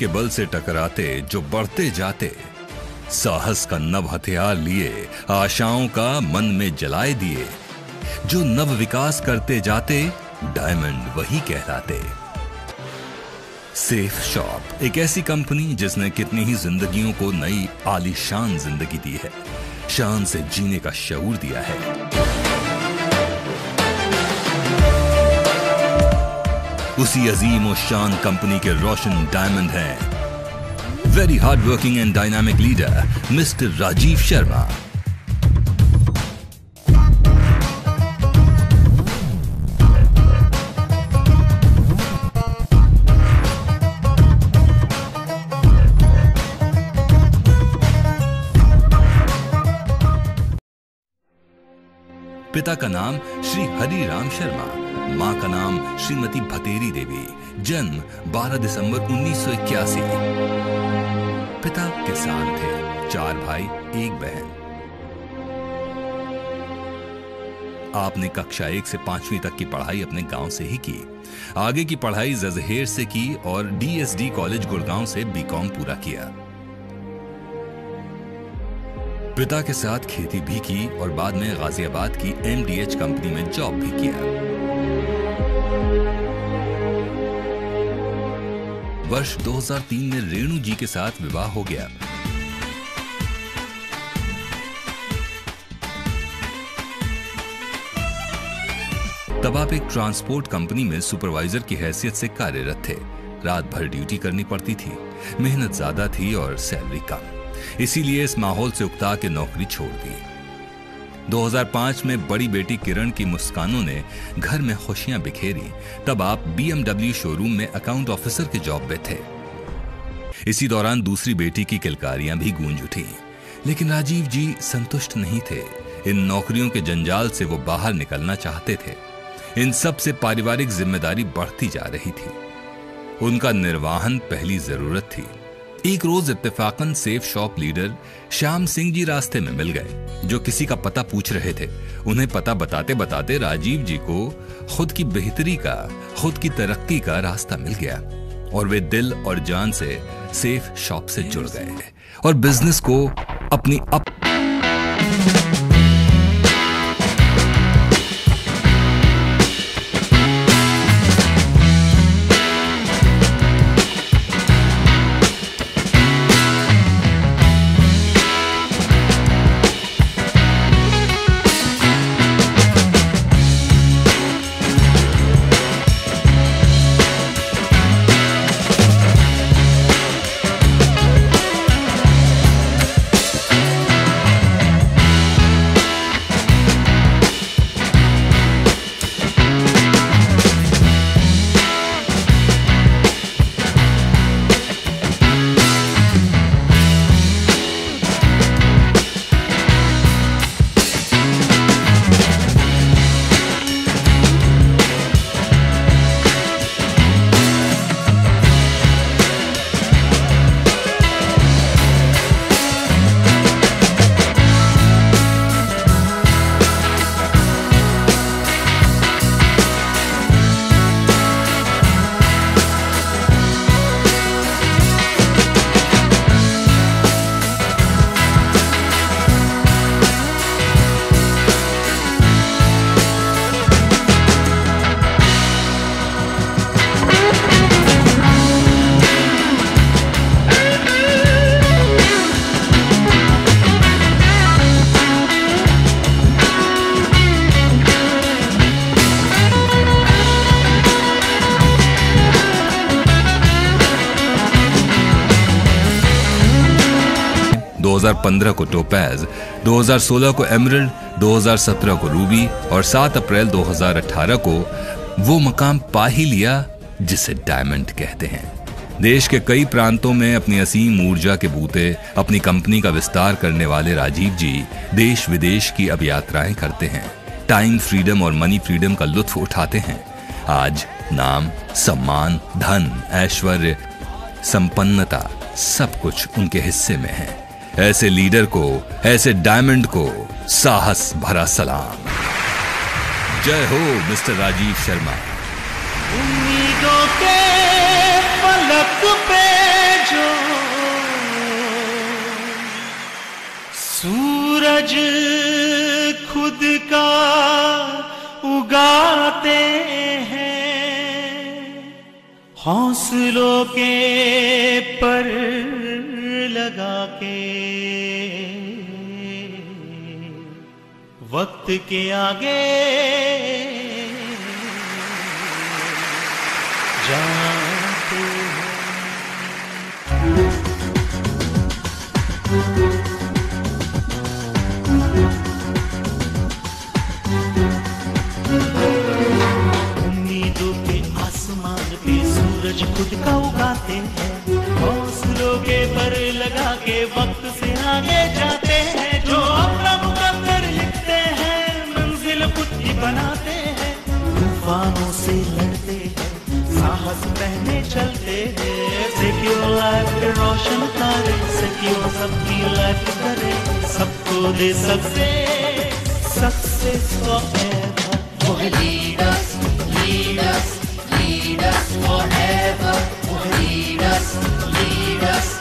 के बल से टकराते जो बढ़ते जाते, साहस का नव हथियार लिए आशाओं का मन में जलाए दिए, जो नव विकास करते जाते डायमंड वही कहलाते। सेफ शॉप एक ऐसी कंपनी जिसने कितनी ही जिंदगियों को नई आलीशान जिंदगी दी है, शान से जीने का शऊर दिया है। उसी अजीम और शान कंपनी के रोशन डायमंड हैं very hard working and dynamic leader Mr Rajiv Sharma. पिता का नाम श्री हरि राम शर्मा, मां का नाम श्रीमती भतेरी देवी, जन्म 12 दिसंबर 1981। पिता किसान थे, 4 भाई 1 बहन। आपने कक्षा 1 से 5वीं तक की पढ़ाई अपने गांव से ही की। आगे की पढ़ाई जजहेर से की और DSD कॉलेज गुड़गांव से बीकॉम पूरा किया। पिता के साथ खेती भी की और बाद में गाजियाबाद की MDH कंपनी में जॉब भी किया। वर्ष 2003 में रेणु जी के साथ विवाह हो गया। तब आप एक ट्रांसपोर्ट कंपनी में सुपरवाइजर की हैसियत से कार्यरत थे। रात भर ड्यूटी करनी पड़ती थी, मेहनत ज्यादा थी और सैलरी कम, इसीलिए इस माहौल से उकता के नौकरी छोड़ दी। 2005 में बड़ी बेटी किरण की मुस्कानों ने घर में खुशियां बिखेरी। तब आप BMW शोरूम में अकाउंट ऑफिसर के जॉब पे थे। इसी दौरान दूसरी बेटी की किलकारियां भी गूंज उठी, लेकिन राजीव जी संतुष्ट नहीं थे। इन नौकरियों के जंजाल से वो बाहर निकलना चाहते थे। इन सब से पारिवारिक जिम्मेदारी बढ़ती जा रही थी। उनका निर्वाहन पहली जरूरत थी। एक रोज इत्तेफाकन safe shop leader Shyam Singh ji रास्ते में मिल गए, जो किसी का पता पूछ रहे थे। उन्हें पता बताते बताते राजीव जी को खुद की बेहतरी का, खुद की तरक्की का रास्ता मिल गया और वे दिल और जान से सेफ शॉप से जुड़ गए और बिजनेस को अपनी 2015 को टोपैज, 2016 को एमरल्ड, 2017 को रूबी और 7 अप्रैल 2018 को वो मकाम पा ही लिया जिसे डायमंड कहते हैं। देश के कई प्रांतों में अपनी असीम ऊर्जा के बूते अपनी कंपनी का विस्तार करने वाले राजीव जी देश विदेश की अब यात्राएं करते हैं। टाइम फ्रीडम और मनी फ्रीडम का लुत्फ उठाते हैं। आज नाम, सम्मान, धन, ऐश्वर्य, संपन्नता सब कुछ उनके हिस्से में है। ऐसे लीडर को, ऐसे डायमंड को साहस भरा सलाम। जय हो मिस्टर राजीव शर्मा। उम्मीदों के फलक पे जो सूरज खुद का उगाते हैं, हौसलों के पर लगा के वक्त के आगे जाते हैं। उम्मीदों के आसमान पे सूरज खुद का उगाते हैं, हौसलों के पर लगा के वक्त से आगे जाते हैं। जो अपना मुकद्दर लिखते हैं, मंजिल खुद की बनाते हैं, तूफानों से लड़ते हैं, साहस पहने चलते हैं। सिक्योर लाइफ के रोशन तारे, सिक्योर सबकी लाइफ करे, सबको दे सबसे success forever. Oh, lead us, lead us, lead us forever. Oh, lead us, lead us.